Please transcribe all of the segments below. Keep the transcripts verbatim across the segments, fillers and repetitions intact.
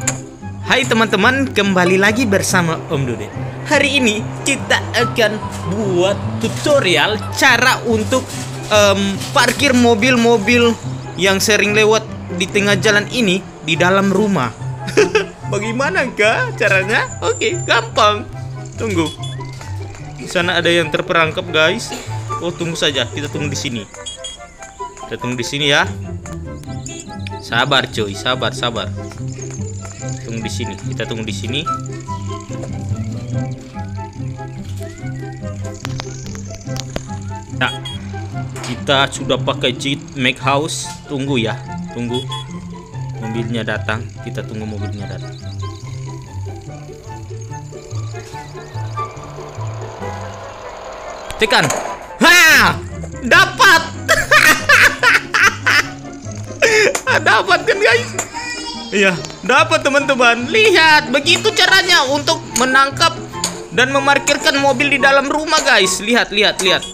Hai teman-teman, kembali lagi bersama Om Dode. Hari ini kita akan buat tutorial cara untuk um, parkir mobil-mobil yang sering lewat di tengah jalan ini di dalam rumah. Bagaimana kah caranya? Oke, gampang. Tunggu. Di sana ada yang terperangkap, guys. Oh, tunggu saja. Kita tunggu di sini. Kita tunggu di sini ya. Sabar, coy. Sabar, sabar. Tunggu di sini. Kita tunggu di sini. Nah, kita sudah pakai cheat make house. Tunggu ya. Tunggu. Mobilnya datang. Kita tunggu mobilnya datang. Tekan. Ha! Dapat. Dapat kan, guys? Iya, dapat teman-teman. Lihat, begitu caranya untuk menangkap dan memarkirkan mobil di dalam rumah, guys. Lihat, lihat, lihat.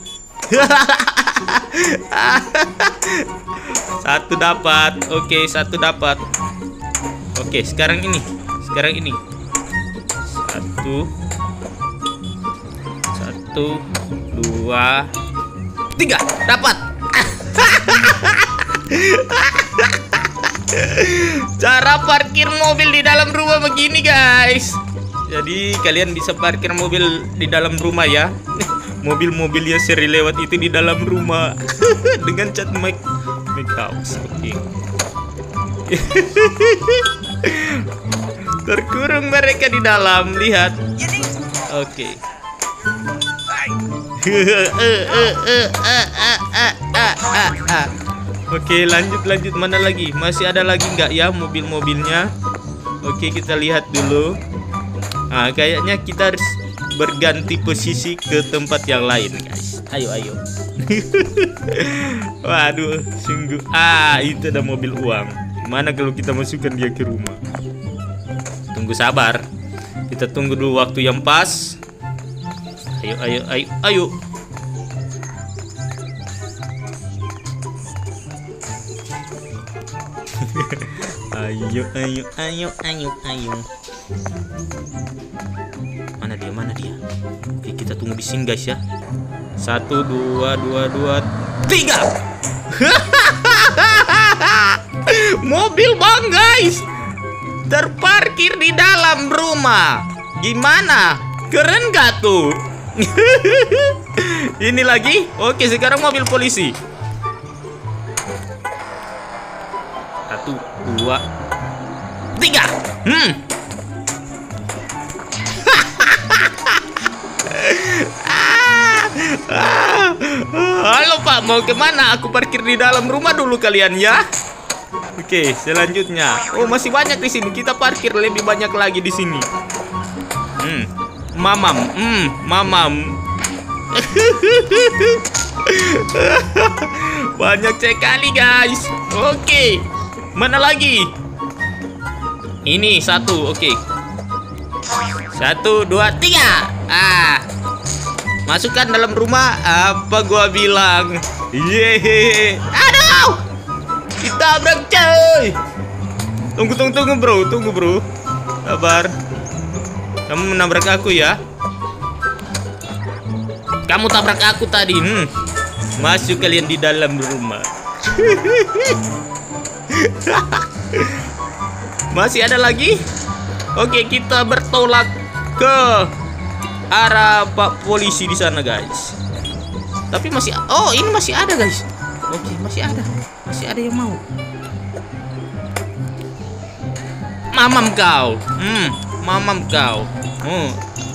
Satu dapat. Oke, satu dapat. Oke, sekarang ini. Sekarang ini. Satu. Satu, dua, tiga. Dapat. Cara parkir mobil di dalam rumah begini, guys. Jadi kalian bisa parkir mobil di dalam rumah ya. Mobil-mobil yang sering lewat itu di dalam rumah dengan cat make make house. Oke. Terkurung mereka di dalam. Lihat. Oke. Oke, lanjut lanjut. Mana lagi? Masih ada lagi nggak ya mobil-mobilnya? Oke, kita lihat dulu. Nah, kayaknya kita harus berganti posisi ke tempat yang lain, guys. Ayo, ayo. Waduh, sungguh. Ah, itu ada mobil uang. Mana kalau kita masukkan dia ke rumah? Tunggu, sabar. Kita tunggu dulu waktu yang pas. Ayo, ayo, ayo, ayo. Ayo, ayo, ayo, ayo, ayo. Mana dia, mana dia? Oke, kita tunggu di sini, guys ya. Satu, dua, dua, dua, tiga. Mobil bang, guys, terparkir di dalam rumah. Gimana? Keren gak tuh? Ini lagi. Oke, sekarang mobil polisi. Satu, dua, tiga. Hmm. Halo Pak, mau kemana? Aku parkir di dalam rumah dulu kalian ya. Oke, selanjutnya. Oh, masih banyak di sini. Kita parkir lebih banyak lagi di sini. Hmm. Mamam, hmm, mamam. Banyak sekali, guys. Oke. Mana lagi? Ini satu, oke. Satu, dua, tiga. Ah, masukkan dalam rumah. Apa gua bilang? Yeay. Aduh, ditabrak, coy. Tunggu, tunggu, tunggu, bro. Tunggu, bro. Sabar. Kamu menabrak aku ya? Kamu tabrak aku tadi. Hmm. Masuk kalian di dalam rumah. Masih ada lagi? Oke, kita bertolak ke arah Pak polisi di sana, guys. Tapi masih, oh ini masih ada, guys. Oke, masih ada, masih ada yang mau. Mamam kau, hmm, mamam kau. Oh.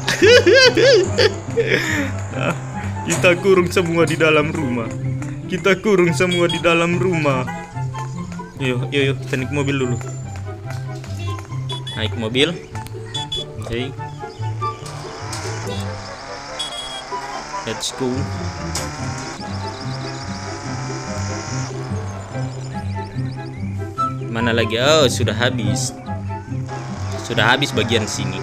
Kita kurung semua di dalam rumah. Kita kurung semua di dalam rumah. Yuk, yuk, yuk, kita naik mobil dulu. Naik mobil. Oke. Okay. Let's go. Mana lagi? Oh, sudah habis. Sudah habis bagian sini.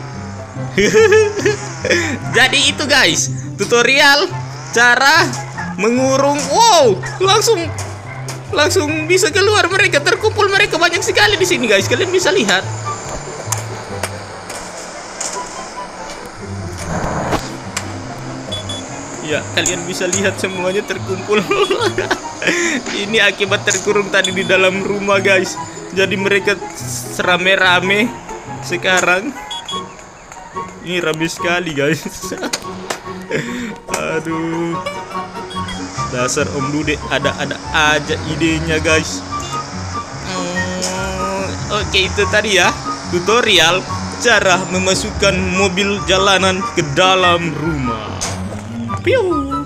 Jadi itu, guys, tutorial cara mengurung. Wow, langsung langsung bisa keluar mereka, terkumpul mereka banyak sekali di sini, guys. Kalian bisa lihat. Ya, kalian bisa lihat semuanya terkumpul. Ini akibat terkurung tadi di dalam rumah, guys. Jadi mereka serame-rame sekarang. Ini rame sekali, guys. Aduh. Dasar Om Dude ada-ada aja idenya, guys. Hmm, Oke, itu tadi ya tutorial cara memasukkan mobil jalanan ke dalam rumah. Piu.